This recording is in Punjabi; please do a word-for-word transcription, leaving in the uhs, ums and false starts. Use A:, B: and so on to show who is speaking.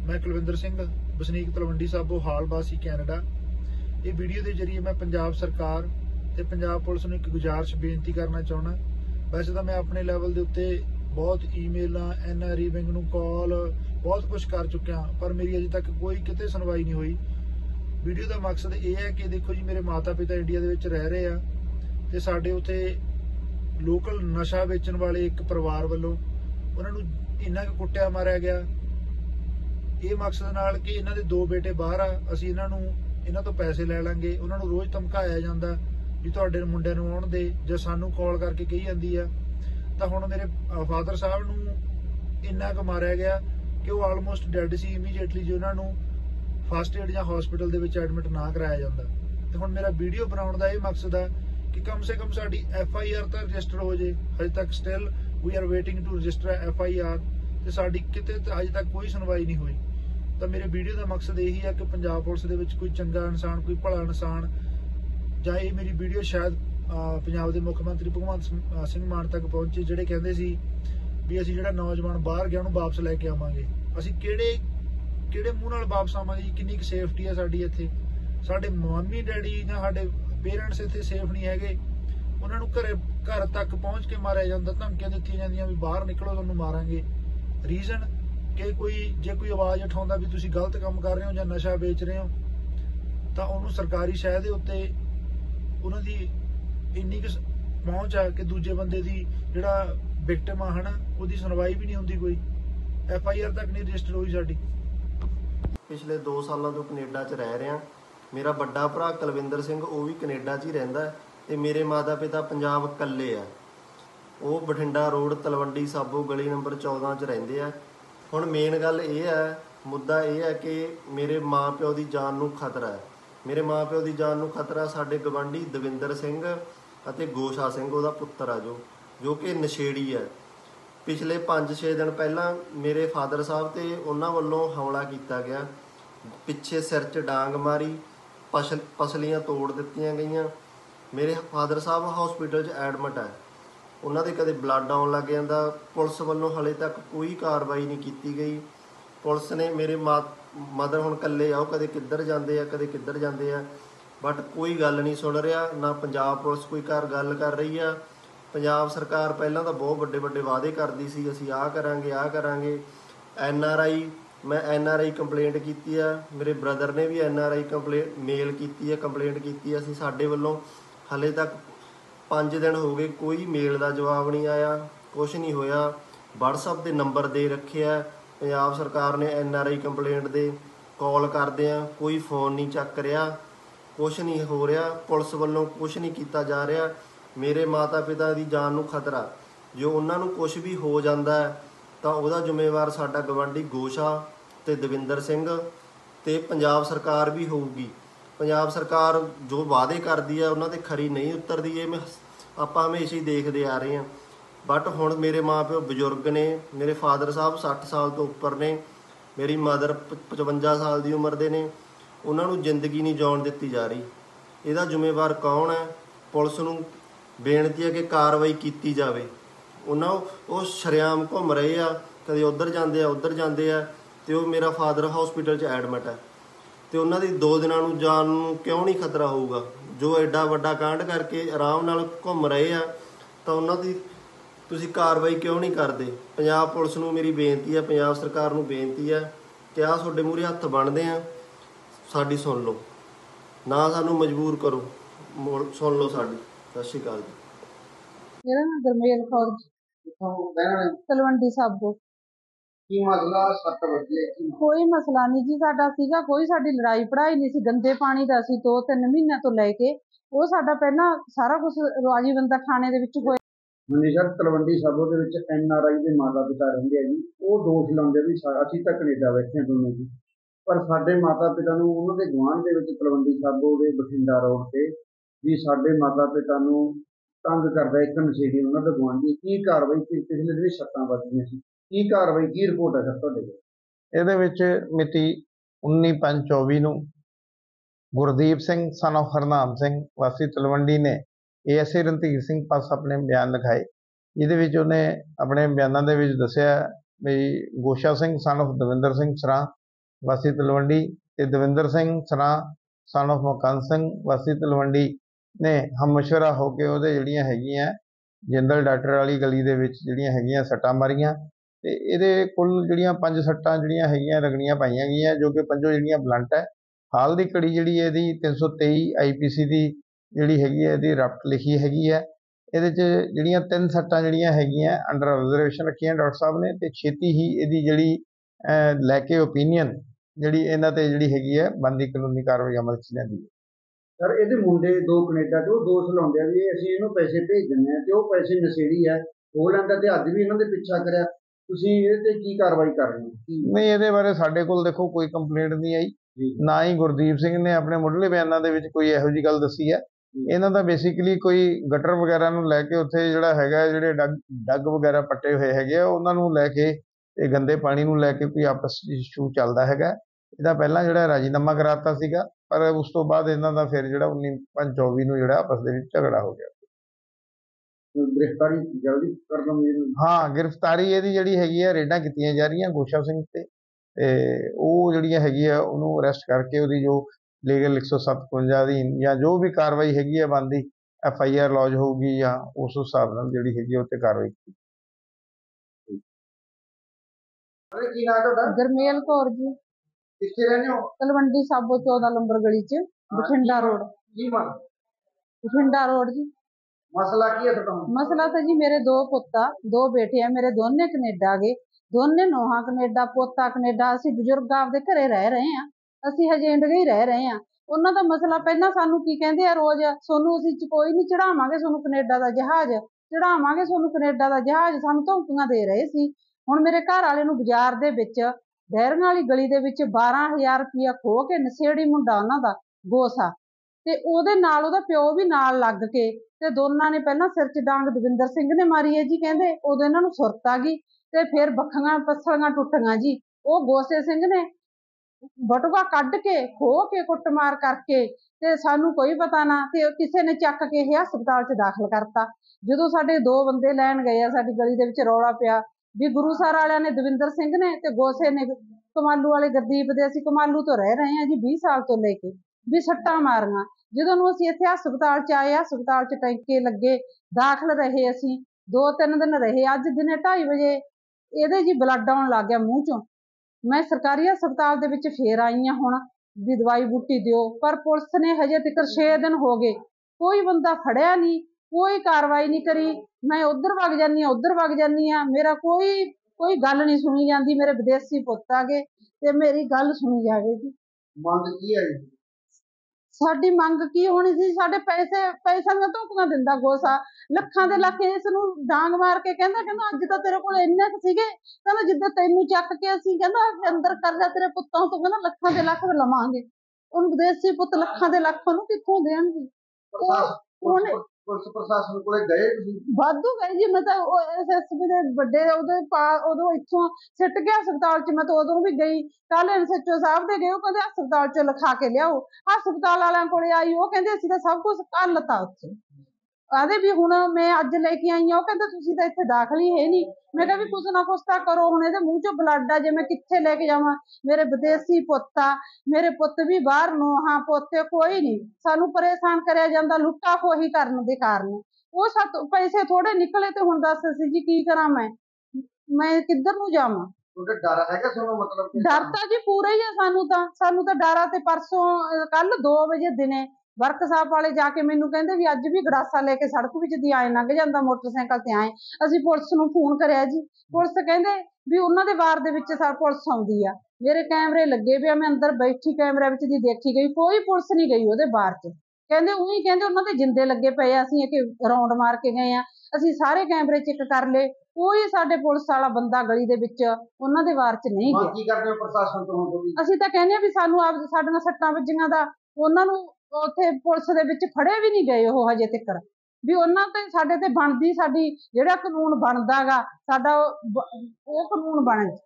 A: मैं कुलविंदर सिंह वसनीक तलवंडी साबो हाल वासी कैनेडा। ये वीडियो के जरिए मैं पंजाब सरकार ते पंजाब पुलिस नूं एक गुजारिश बेनती करना चाहना। वैसे तो मैं अपने लैवल के उत्ते बहुत email N R E wing नूं कॉल बहुत कुछ कर चुकिया, पर मेरी अजे तक कोई किते सुनवाई नहीं हुई। वीडियो का मकसद ये है कि देखो जी, मेरे माता पिता इंडिया दे विच रह रहे आ ते साडे उत्थे लोकल नशा वेचण वाले एक परिवार वालों उन्हां नूं इन्ना कुछ कुट्टिया मारिया गया। ये मकसद नाल कि इन्हां दे दो बेटे बाहर आ, असीं इन्हां नूं इन्हां तो पैसे लै लांगे। उन्हां नूं रोज़ धमकाया जांदा भी तुहाडे मुंडिਆਂ नूं आउण दे, जां सानूं कॉल करके कही जांदी आ। तां हुण मेरे फादर साहब नूं इन्ना कुछ मारिया गया कि वो आलमोस्ट डैड सी इमीडिएटली जो उन्हां नूं फस्ट एड जां हॉस्पिटल दे विच एडमिट ना कराया जांदा। ते हुण मेरा वीडियो बनाउण दा इह मकसद आ कि कम से कम साडी एफ आई आर तां रजिस्टर हो जे। हजे तक still we are waiting to register F I R ते साडी किते अजे तक कोई सुनवाई नहीं हुई। तो मेरे वीडियो का मकसद यही है कि पंजाब पुलिस दे विच कोई चंगा इंसान, कोई भला इंसान, जां ये मेरी वीडियो शायद पंजाब के मुख मंत्री भगवंत सिंह मान तक पहुंचे, जिहड़े कहंदे सी भी असीं जिहड़ा नौजवान बाहर गया उहनूं वापस लैके आवांगे। असीं किहड़े किहड़े मूँह नाल वापस आवांगे जी? किन्नी क सेफ्टी है साडी इत्थे? साडे मम्मी डैडी जां साडे पेरेंट्स इत्थे सेफ नहीं हैगे। उन्हां नूं घरे घर तक पहुंच के मारिया जांदा, धमकियां दित्तियां जांदियां भी बाहर निकलो तुहानूं मारांगे। रीजन कि कोई जे कोई आवाज़ उठाउंदा भी तुसीं गलत काम कर रहे हो जां नशा बेच रहे हो तां उहनूं सरकारी शह दे उत्ते उन्हां दी इन्नी क पहुंच आ कि दूजे बंदे दी जिहड़ा विक्टिम आ है ना, उहदी सुनवाई भी नहीं हुंदी, कोई एफ आई आर तक नहीं रजिस्टर हुई साडी।
B: पिछले दो सालों तो कनेडा च रह रहा। मेरा बड़ा भरा कुलविंदर सिंह वो भी कनेडा च ही रहिंदा ते मेरे माता पिता पंजाब कल्ले आ। वो बठिंडा रोड तलवंडी साबो गली नंबर चौदह च रहिंदे आ। हुण मेन गल ये है, मुद्दा ये है कि मेरे माँ प्यो की जान नूं खतरा है। मेरे माँ प्यो की जान नूं खतरा साडे गवांढी दविंदर सिंह अते गोशा सिंह उहदा पुत्तर आ, जो जो कि नशेड़ी है। पिछले पाँच छे दिन पहला मेरे फादर साहब ते उन्हां वल्लों हमला किया गया, पिछे सिर च डांग मारी, पसल पसलियां तोड़ दित्तियां गईयां। मेरे फादर साहब हॉस्पिटल च एडमिट है, उन्होंने कदे ब्लड आउण लग जांदा। पुलिस वालों हले तक कोई कार्रवाई नहीं की गई। पुलिस ने मेरे मा मदर हुण कल्ले आओ, कदे किधर जाते हैं कदे किधर जाते हैं, बट कोई गल नहीं सुन रहा ना। पंजाब पुलिस कोई घर गल कर रही है। पंजाब सरकार पहलां तो बहुत वड्डे वड्डे वादे करती सी, असीं आ करांगे आ करांगे। एन आर आई मैं एन आर आई कंप्लेंट की है, मेरे ब्रदर ने भी N R I complaint mail की है, कंप्लेंट की है। असीं साडे वल्लों हले तक पाँच दिन हो गए, कोई मेल का जवाब नहीं आया, कुछ नहीं होया। वट्सअप के नंबर दे रखे है पंजाब सरकार ने एन आर आई कंप्लेंट दे, कॉल करते हैं कोई फोन नहीं चक रहा, कुछ नहीं हो रहा। पुलिस वालों कुछ नहीं किया जा रहा। मेरे माता पिता की जान नूं खतरा, जो उन्होंने कुछ भी हो जाता है तो वह जिम्मेवार साडा गवांढी गोशा ते दविंदर सिंह ते पंजाब सरकार भी होगी। पंजाब सरकार जो वादे करती है उन्होंने खरी नहीं उतरती, ये मैं आप हमेशा ही देखते आ रहे हैं। बट हुण मेरे माँ प्यो बजुर्ग ने, मेरे फादर साहब सठ साल तो उपर ने, मेरी मदर पचवंजा साल की उम्र के ने, उन्होंने जिंदगी नहीं जीण दी जा रही। इसदा जिम्मेवार कौन है? पुलिस नूं बेनती है कि कार्रवाई की जाए। उन्होंने वो शरेआम घूम रहे आ, कदे उधर जाते आ उधर जाते आ, तो मेरा फादर हॉस्पिटल च एडमिट है। तो उन्होंने दो दिनों जान क्यों नहीं खतरा होगा? जो एडा वड्डा कांड करके आराम नाल घूम रहे आ, तो उन्होंने तुसीं कार्रवाई क्यों नहीं करते? पंजाब पुलिस नूं मेरी बेनती है, पंजाब सरकार नूं बेनती है कि आ तुहाडे मूहरे हत्थ बनदे आ, साडी सुन लो, ना सानूं मजबूर करो, सुन लो साडी। सत श्री अकाल जी।
C: मेरा नाम गुरमेल कौर तलवंडी साबो।
D: की मसला सत्त बजे
C: कोई मसला नहीं जी, साडा सीगा कोई साडी लड़ाई पढ़ाई नहीं सी। गंदे पानी दा सी, दो तीन महीनों तो लैके वो साडा पहला सारा कुछ राजी बंदा थाने दे विच होया।
D: ਹਾਂਜੀ ਸਰ, ਤਲਵੰਡੀ ਸਾਬੋ ਦੇ ਵਿੱਚ ਐਨ ਆਰ ਆਈ ਦੇ ਮਾਤਾ ਪਿਤਾ ਰਹਿੰਦੇ ਆ ਜੀ। ਉਹ ਦੋਸ਼ ਲਾਉਂਦੇ ਵੀ ਅਸੀਂ ਤਾਂ ਕੈਨੇਡਾ ਬੈਠੇ ਹਾਂ ਦੋਨੋਂ ਜੀ, ਪਰ ਸਾਡੇ ਮਾਤਾ ਪਿਤਾ ਨੂੰ ਉਹਨਾਂ ਦੇ ਗੁਆਂਢ ਦੇ ਵਿੱਚ ਤਲਵੰਡੀ ਸਾਬੋ ਦੇ ਬਠਿੰਡਾ ਰੋਡ ਤੇ ਵੀ ਸਾਡੇ ਮਾਤਾ ਪਿਤਾ ਨੂੰ ਤੰਗ ਕਰਦਾ ਇੱਕ ਨਸ਼ੇੜੀ ਉਹਨਾਂ ਦਾ ਗੁਆਂਢੀ। ਕੀ ਕਾਰਵਾਈ ਪਿਛਲੇ ਜਿਹੜੇ ਸੱਟਾਂ ਵੱਜੀਆਂ ਸੀ, ਕੀ ਕਾਰਵਾਈ ਕੀ ਰਿਪੋਰਟ ਹੈ ਸਰ ਤੁਹਾਡੇ ਕੋਲ?
E: ਇਹਦੇ ਵਿੱਚ ਮਿਤੀ ਉੱਨੀ ਪੰਜ ਚੌਵੀ ਨੂੰ ਗੁਰਦੀਪ ਸਿੰਘ ਸਨ ਆਫ ਹਰਨਾਮ ਸਿੰਘ ਵਾਸੀ ਤਲਵੰਡੀ ਨੇ A S A Randhir Singh पास अपने बयान लिखाए। ये उन्हें अपने बयानों के दसिया भी गोशा सिंह सन ऑफ दविंदर सिंह सरां ਵਾਸੀ ਤਲਵੰਡੀ ਤੇ ਦਵਿੰਦਰ ਸਿੰਘ ਸਰਾਂ ਸਨ of ਮਕੰਦ ਸਿੰਘ ਵਾਸੀ ਤਲਵੰਡੀ ਨੇ ਹਮਸ਼ਵਰਾ ਹੋ ਕੇ ਉਹਦੇ ਜਿਹੜੀਆਂ ਹੈਗੀਆਂ ਜਿੰਦਲ ਡਾਕਟਰ ਵਾਲੀ ਗਲੀ ਦੇ ਵਿੱਚ ਜਿਹੜੀਆਂ ਹੈਗੀਆਂ ਸੱਟਾਂ ਮਾਰੀਆਂ ਤੇ ਇਹਦੇ ਕੁੱਲ ਜਿਹੜੀਆਂ ਪੰਜ ਸੱਟਾਂ ਜਿਹੜੀਆਂ ਹੈਗੀਆਂ ਰਗੜੀਆਂ ਪਾਈਆਂ ਗਈਆਂ, ਜੋ ਕਿ ਪੰਜੋ ਜਿਹੜੀਆਂ ਬਲੰਟ ਹੈ। ਹਾਲ ਦੀ ਘੜੀ ਜਿਹੜੀ ਇਹਦੀ ਤਿੰਨ ਸੌ ਤੇਈ ਆਈ ਪੀ ਸੀ ਦੀ ਜਿਹੜੀ ਹੈਗੀ ਹੈ ਇਹਦੀ ਰਪਟ ਲਿਖੀ ਹੈਗੀ ਹੈ। ਇਹਦੇ 'ਚ ਜਿਹੜੀਆਂ ਤਿੰਨ ਸੱਟਾਂ ਜਿਹੜੀਆਂ ਹੈਗੀਆਂ ਅੰਡਰ ਆਬਜ਼ਰਵੇਸ਼ਨ ਰੱਖੀਆਂ ਡਾਕਟਰ ਸਾਹਿਬ ਨੇ, ਤੇ ਛੇਤੀ ਹੀ ਇਹਦੀ ਜਿਹੜੀ ਅਹ ਲੈ ਕੇ ਓਪੀਨੀਅਨ ਜਿਹੜੀ ਇਹਨਾਂ ਤੇ ਜਿਹੜੀ ਹੈਗੀ ਹੈ ਬਣਦੀ ਕਾਨੂੰਨੀ ਕਾਰਵਾਈ ਅਮਲ 'ਚ ਲਿਆਂਦੀ ਹੈ।
D: ਸਰ ਇਹਦੇ ਮੁੰਡੇ ਦੋ ਕੈਨੇਡਾ ਤੋਂ ਉਹ ਦੋਸ਼ ਲਾਉਂਦੇ ਆ ਵੀ ਅਸੀਂ ਇਹਨੂੰ ਪੈਸੇ ਭੇਜ ਦਿੰਦੇ ਆ ਤੇ ਉਹ ਪੈਸੇ ਨਸ਼ੇੜੀ ਹੈ ਹੋ ਲੈਂਦਾ ਤੇ ਅੱਜ ਵੀ ਇਹਨਾਂ ਦੇ ਪਿੱਛਾ ਕਰਿਆ, ਤੁਸੀਂ ਇਹ ਤੇ ਕੀ ਕਾਰਵਾਈ ਕਰ ਰਹੇ ਹੋ?
E: ਨਹੀਂ, ਇਹਦੇ ਬਾਰੇ ਸਾਡੇ ਕੋਲ ਦੇਖੋ ਕੋਈ ਕੰਪਲੇਂਟ ਨਹੀਂ ਆਈ, ਨਾ ਹੀ ਗੁਰਦੀਪ ਸਿੰਘ ਨੇ ਆਪਣੇ ਮੁੱਢਲੇ ਬਿਆਨਾਂ ਦੇ ਵਿੱਚ ਕੋਈ ਇਹੋ ਜਿਹੀ ਗੱਲ ਦੱਸੀ ਹੈ। ਇਹਨਾਂ ਦਾ ਬੇਸਿਕਲੀ ਕੋਈ ਗਟਰ ਵਗੈਰਾ ਨੂੰ ਲੈ ਕੇ ਉੱਥੇ ਜਿਹੜਾ ਹੈਗਾ ਜਿਹੜੇ ਡੱਗ ਡੱਗ ਵਗੈਰਾ ਪੱਟੇ ਹੋਏ ਹੈਗੇ ਆ ਉਹਨਾਂ ਨੂੰ ਲੈ ਕੇ ਤੇ ਗੰਦੇ ਪਾਣੀ ਨੂੰ ਲੈ ਕੇ ਕੋਈ ਆਪਸ ਇਸ਼ੂ ਚੱਲਦਾ ਹੈਗਾ। ਇਹਦਾ ਪਹਿਲਾਂ ਜਿਹੜਾ ਰਾਜੀਨਾਮਾ ਕਰਾਤਾ ਸੀਗਾ, ਪਰ ਉਸ ਤੋਂ ਬਾਅਦ ਇਹਨਾਂ ਦਾ ਫਿਰ ਜਿਹੜਾ ਉੱਨੀ ਪੰਜ ਚੌਵੀ ਨੂੰ ਜਿਹੜਾ ਆਪਸ ਦੇ ਵਿੱਚ ਝਗੜਾ ਹੋ ਗਿਆ।
D: ਗ੍ਰਿਫਤਾਰੀ ਜਲਦੀ ਕਰ ਲਵਾਂਗੇ?
E: ਹਾਂ, ਗ੍ਰਿਫਤਾਰੀ ਇਹਦੀ ਜਿਹੜੀ ਹੈਗੀ ਆ ਰੇਡਾਂ ਕੀਤੀਆਂ ਜਾ ਰਹੀਆਂ ਗੋਸ਼ਾ ਸਿੰਘ ਤੇ ਤੇ ਉਹ ਜਿਹੜੀਆਂ ਹੈਗੀ ਆ ਉਹਨੂੰ ਅਰੈਸਟ ਕਰਕੇ ਉਹਦੀ ਜੋ ਲੀਗਲ ਇੱਕ ਸੌ ਸੱਤਵੰਜਾ ਅਧੀਨ ਜਾਂ ਜੋ ਵੀ ਕਾਰਵਾਈ ਹੈਗੀ ਆ ਬਣਦੀ ਐਫ ਆਈ ਆਰ ਲੌਜ ਹੋਊਗੀ ਜਾਂ ਉਸ ਹਿਸਾਬ ਨਾਲ ਜਿਹੜੀ ਹੈਗੀ ਉਹ ਤੇ ਕਾਰਵਾਈ ਕੀਤੀ।
D: ਕੀ ਨਾਮ ਤੁਹਾਡਾ?
C: ਗਰਮੇਲ ਕੌਰ ਜੀ,
D: ਕਿੱਥੇ ਰਹਿੰਦੇ ਹੋ?
C: ਤਲਵੰਡੀ ਸਾਬੋ ਚੌਦਾਂ ਨੰਬਰ ਗਲੀ 'ਚ, ਬਠਿੰਡਾ ਰੋਡ।
D: ਕੀ ਮੰਗ?
C: ਬਠਿੰਡਾ ਰੋਡ ਜੀ।
D: ਮਸਲਾ ਕੀ ਹੈ ਤੁਹਾਡਾ?
C: ਮਸਲਾ ਤਾਂ ਜੀ ਮੇਰੇ ਦੋ ਪੁੱਤ ਆ, ਦੋ ਬੇਟੇ ਆ ਮੇਰੇ, ਦੋਨੇ ਕੈਨੇਡਾ ਗਏ, ਦੋਨੇ ਨੋਹਾਂ ਕੈਨੇਡਾ, ਪੋਤਾ ਕੈਨੇਡਾ। ਅਸੀਂ ਬਜ਼ੁਰਗ ਆਪਦੇ ਘਰੇ ਰਹਿ ਰਹੇ ਆ, ਅਸੀਂ ਹਜੇ ਇੰਡੀਆ ਹੀ ਰਹਿ ਰਹੇ ਆ। ਉਹਨਾਂ ਦਾ ਮਸਲਾ ਪਹਿਲਾਂ ਸਾਨੂੰ ਕੀ ਕਹਿੰਦੇ ਆ ਰੋਜ਼, ਸੋਨੂੰ ਅਸੀਂ ਕੋਈ ਨਹੀਂ ਚੜਾਵਾਂਗੇ, ਸੋਨੂੰ ਕੈਨੇਡਾ ਦਾ ਜਹਾਜ਼ ਚੜਾਵਾਂਗੇ, ਸੋਨੂੰ ਕੈਨੇਡਾ ਦਾ ਜਹਾਜ਼, ਸਾਨੂੰ ਧਮਕੀਆਂ ਦੇ ਰਹੇ ਸੀ। ਹੁਣ ਮੇਰੇ ਘਰ ਵਾਲੇ ਨੂੰ ਬਾਜ਼ਾਰ ਦੇ ਵਿੱਚ ਡੈਰੀਆਂ ਵਾਲੀ ਗਲੀ ਦੇ ਵਿੱਚ ਬਾਰਾਂ ਹਜ਼ਾਰ ਰੁਪਇਆ ਖੋ ਕੇ ਨਸ਼ੇੜੀ ਮੁੰਡਾ ਉਹਨਾਂ ਦਾ ਗੋਸਾ, ਤੇ ਉਹਦੇ ਨਾਲ ਉਹਦਾ ਪਿਓ ਵੀ ਨਾਲ ਲੱਗ ਕੇ ਤੇ ਦੋਨਾਂ ਨੇ ਪਹਿਲਾਂ ਸਿਰ 'ਚ ਡਾਂਗ ਦਵਿੰਦਰ ਸਿੰਘ ਨੇ ਮਾਰੀ ਹੈ ਜੀ, ਕਹਿੰਦੇ ਉਦੋਂ ਇਹਨਾਂ ਨੂੰ ਸੁਰਤ ਆ ਗਈ ਤੇ ਫਿਰ ਬੱਖੀਆਂ ਪੱਸਲੀਆਂ ਟੁੱਟੀਆਂ ਜੀ। ਉਹ ਗੋਸੇ ਸਿੰਘ ਨੇ ਬਟੂਆ ਕੱਢ ਕੇ ਖੋ ਕੇ ਕੁੱਟਮਾਰ ਕਰਕੇ ਤੇ ਸਾਨੂੰ ਕੋਈ ਪਤਾ ਨਾ, ਤੇ ਕਿਸੇ ਨੇ ਚੱਕ ਕੇ ਇਹ ਹਸਪਤਾਲ 'ਚ ਦਾਖਲ ਕਰਤਾ। ਜਦੋਂ ਸਾਡੇ ਦੋ ਬੰਦੇ ਲੈਣ ਗਏ ਆ, ਸਾਡੀ ਗਲੀ ਦੇ ਵਿੱਚ ਰੌਲਾ ਪਿਆ ਵੀ ਗੁਰੂਸਰ ਵਾਲਿਆਂ ਨੇ ਦਵਿੰਦਰ ਸਿੰਘ ਨੇ ਤੇ ਗੋਸੇ ਨੇ ਕਮਾਲੂ ਵਾਲੇ ਗੁਰਦੀਪ ਦੇ, ਅਸੀਂ ਕਮਾਲੂ ਤੋਂ ਰਹਿ ਰਹੇ ਹਾਂ ਜੀ ਵੀਹ ਸਾਲ ਤੋਂ ਲੈ ਕੇ, ਵੀ ਸੱਟਾਂ ਮਾਰੀਆਂ। ਜਦੋਂ ਨੂੰ ਅਸੀਂ ਇੱਥੇ ਹਸਪਤਾਲ 'ਚ ਆਏ, ਹਸਪਤਾਲ 'ਚ ਟੈਂਕੇ ਲੱਗੇ, ਦਾਖਲ ਰਹੇ, ਅਸੀਂ ਦੋ ਤਿੰਨ ਦਿਨ ਰਹੇ। ਅੱਜ ਦਿਨੇ ਢਾਈ ਵਜੇ ਇਹਦੇ ਜੀ ਬਲੱਡ ਆਉਣ ਲੱਗ ਗਿਆ ਮੂੰਹ 'ਚੋਂ। ਮੈਂ ਸਰਕਾਰੀ ਹਸਪਤਾਲ ਦੇ ਵਿੱਚ ਫੇਰ ਆਈ ਹਾਂ ਹੁਣ ਵੀ ਦਵਾਈ ਬੂਟੀ ਦਿਓ, ਪਰ ਪੁਲਿਸ ਨੇ ਹਜੇ ਤੱਕ ਛੇ ਦਿਨ ਹੋ ਗਏ ਕੋਈ ਬੰਦਾ ਫੜਿਆ ਨਹੀਂ, ਕੋਈ ਕਾਰਵਾਈ ਨਹੀਂ ਕਰੀ। ਮੈਂ ਉੱਧਰ ਵਗ ਜਾਂਦੀ ਹਾਂ, ਉੱਧਰ ਵਗ ਜਾਂਦੀ ਹਾਂ, ਮੇਰਾ ਕੋਈ ਕੋਈ ਗੱਲ ਨਹੀਂ ਸੁਣੀ ਜਾਂਦੀ। ਮੇਰੇ ਵਿਦੇਸ਼ੀ ਪੁੱਤ ਆ ਗਏ ਤੇ ਮੇਰੀ ਗੱਲ ਸੁਣੀ ਜਾਵੇ ਜੀ।
D: ਮੰਗ ਕੀ ਹੈ?
C: ਸਾਡੀ ਮੰਗ ਕੀ ਹੋਣੀ ਸੀ? ਸਾਡੇ ਪੈਸੇ ਪੈਸਿਆਂ ਦੀਆਂ ਧੋਖੀਆਂ ਦਿੰਦਾ ਗੋਸਾ, ਲੱਖਾਂ ਦੇ ਲੱਖ ਇਸ ਨੂੰ ਡਾਂਗ ਮਾਰ ਕੇ ਕਹਿੰਦਾ ਕਹਿੰਦਾ ਅੱਜ ਤਾਂ ਤੇਰੇ ਕੋਲ ਇੰਨੇ ਕੁ ਸੀਗੇ, ਕਹਿੰਦਾ ਜਿੱਦਾਂ ਤੈਨੂੰ ਚੱਕ ਕੇ ਅਸੀਂ ਕਹਿੰਦਾ ਅੰਦਰ ਕਰ ਜਾ ਤੇਰੇ ਪੁੱਤਾਂ ਤੋਂ, ਕਹਿੰਦਾ ਲੱਖਾਂ ਦੇ ਲੱਖ ਲਵਾਂਗੇ। ਉਹਨੂੰ ਵਿਦੇਸ਼ੀ ਪੁੱਤ ਲੱਖਾਂ ਦੇ ਲੱਖ ਉਹਨੂੰ ਕਿੱਥੋਂ ਦੇਣਗੇ? ਉਹਨੇ
D: ਪੁਲਿਸ ਪ੍ਰਸ਼ਾਸਨ ਕੋਲੇ ਗਏ ਤੁਸੀਂ?
C: ਵਾਧੂ ਗਏ ਜੀ, ਮੈਂ ਤਾਂ ਉਹ ਐਸ ਐਸ ਪੀ ਦੇ ਵੱਡੇ ਉਹਦੇ ਪਾ ਉਦੋਂ ਇੱਥੋਂ ਸਿੱਟ ਗਿਆ ਹਸਪਤਾਲ 'ਚ, ਮੈਂ ਤਾਂ ਉਦੋਂ ਵੀ ਗਈ। ਕੱਲ ਐਸ ਐਚ ਓ ਸਾਹਿਬ ਦੇ ਗਏ, ਉਹ ਕਹਿੰਦੇ ਹਸਪਤਾਲ 'ਚ ਲਿਖਾ ਕੇ ਲਿਆਓ। ਹਸਪਤਾਲ ਵਾਲਿਆਂ ਕੋਲੇ ਆਈ, ਉਹ ਕਹਿੰਦੇ ਅਸੀਂ ਤਾਂ ਸਭ ਕੁਝ ਕਰ ਤਾ ਉੱਥੇ। ਆਦੇ ਵੀ ਹੁਣ ਮੈਂ ਅੱਜ ਲੈ ਕੇ ਆਈ ਹਾਂ, ਉਹ ਕਹਿੰਦੇ ਤੁਸੀਂ ਤਾਂ ਇੱਥੇ ਦਾਖਲ ਹੀ ਹੈ ਨਹੀਂ। ਮੈਂ ਕਿਹਾ ਵੀ ਕੁਛ ਨਾ ਕੁਛ ਤਾਂ ਕਰੋ, ਹੁਣ ਇਹਦੇ ਮੂੰਹ 'ਚੋਂ ਬਲੱਡ ਆ, ਜੇ ਮੈਂ ਕਿੱਥੇ ਲੈ ਕੇ ਜਾਵਾਂ? ਮੇਰੇ ਵਿਦੇਸ਼ੀ ਪੁੱਤ ਆ, ਮੇਰੇ ਪੁੱਤ ਵੀ ਬਾਹਰ ਨੂੰ, ਹਾਂ ਪੋਤੇ ਕੋਈ ਨਹੀਂ। ਸਾਨੂੰ ਪਰੇਸ਼ਾਨ ਕਰਿਆ ਜਾਂਦਾ ਲੁੱਟਾ ਖੋਹੀ ਕਰਨ ਦੇ ਕਾਰਨ। ਉਹ ਸੱਤ ਪੈਸੇ ਥੋੜੇ ਨਿਕਲੇ ਤੇ ਹੁਣ ਦੱਸ ਅਸੀਂ ਜੀ ਕੀ ਕਰਾਂ? ਮੈਂ ਮੈਂ ਕਿੱਧਰ ਨੂੰ ਜਾਵਾਂ?
D: ਤੁਹਾਡੇ ਡਰ ਹੈਗਾ ਤੁਹਾਨੂੰ? ਮਤਲਬ
C: ਡਰ ਤਾਂ ਜੀ ਪੂਰਾ ਹੀ ਆ ਸਾਨੂੰ ਤਾਂ ਸਾਨੂੰ ਤਾਂ ਡਰ ਆ। ਤੇ ਪਰਸੋਂ ਕੱਲ ਦੋ ਵਜੇ ਦਿਨੇ ਵਰਕਸ਼ਾਪ ਵਾਲੇ ਜਾ ਕੇ ਮੈਨੂੰ ਕਹਿੰਦੇ ਵੀ ਅੱਜ ਵੀ ਗੜਾਸਾ ਲੈ ਕੇ ਸੜਕ ਵਿੱਚ ਦੀ ਆਏ ਲੰਘ ਜਾਂਦਾ ਮੋਟਰਸਾਈਕਲ ਤੇ ਆਏ। ਅਸੀਂ ਪੁਲਿਸ ਨੂੰ ਫੋਨ ਕਰਿਆ ਜੀ, ਪੁਲਿਸ ਕਹਿੰਦੇ ਵੀ ਉਹਨਾਂ ਦੇ ਵਾਰ ਦੇ ਵਿੱਚ ਸਰ ਪੁਲਿਸ ਆਉਂਦੀ ਆ। ਮੇਰੇ ਕੈਮਰੇ ਲੱਗੇ ਪਿਆ, ਮੈਂ ਅੰਦਰ ਬੈਠੀ ਕੈਮਰੇ ਵਿੱਚ ਦੀ ਦੇਖੀ ਗਈ, ਕੋਈ ਪੁਲਿਸ ਨਹੀਂ ਗਈ ਉਹਦੇ ਬਾਰ 'ਚ। ਕਹਿੰਦੇ ਉਹੀ ਕਹਿੰਦੇ ਉਹਨਾਂ ਦੇ ਜਿੰਦੇ ਲੱਗੇ ਪਏ ਆ, ਅਸੀਂ ਇੱਕ ਰਾਉਂਡ ਮਾਰ ਕੇ ਗਏ ਆ, ਅਸੀਂ ਸਾਰੇ ਕੈਮਰੇ ਚੈੱਕ ਕਰ ਲਏ, ਕੋਈ ਸਾਡੇ ਪੁਲਿਸ ਵਾਲਾ ਬੰਦਾ ਗਲੀ ਦੇ ਵਿੱਚ ਉਹਨਾਂ ਦੇ ਵਾਰ 'ਚ ਨਹੀਂ ਗਿਆ।
D: ਕੀ ਕਰਦੇ ਹੋ ਪ੍ਰਸ਼ਾਸਨ ਤੋਂ?
C: ਅਸੀਂ ਤਾਂ ਕਹਿੰਦੇ ਆ ਵੀ ਸਾਨੂੰ ਆਪ ਸਾਡੀਆਂ ਸੱਟਾਂ ਵੱਜੀਆਂ ਦਾ ਉਹਨਾਂ ਨੂੰ ਉੱਥੇ ਪੁਲਿਸ ਦੇ ਵਿੱਚ ਫੜੇ ਵੀ ਨਹੀਂ ਗਏ ਉਹ ਹਜੇ ਤੱਕ, ਵੀ ਉਹਨਾਂ ਤੇ ਸਾਡੇ ਤੇ ਬਣਦੀ ਸਾਡੀ ਜਿਹੜਾ ਕਾਨੂੰਨ ਬਣਦਾ ਗਾ ਸਾਡਾ ਉਹ ਕਾਨੂੰਨ ਬਣ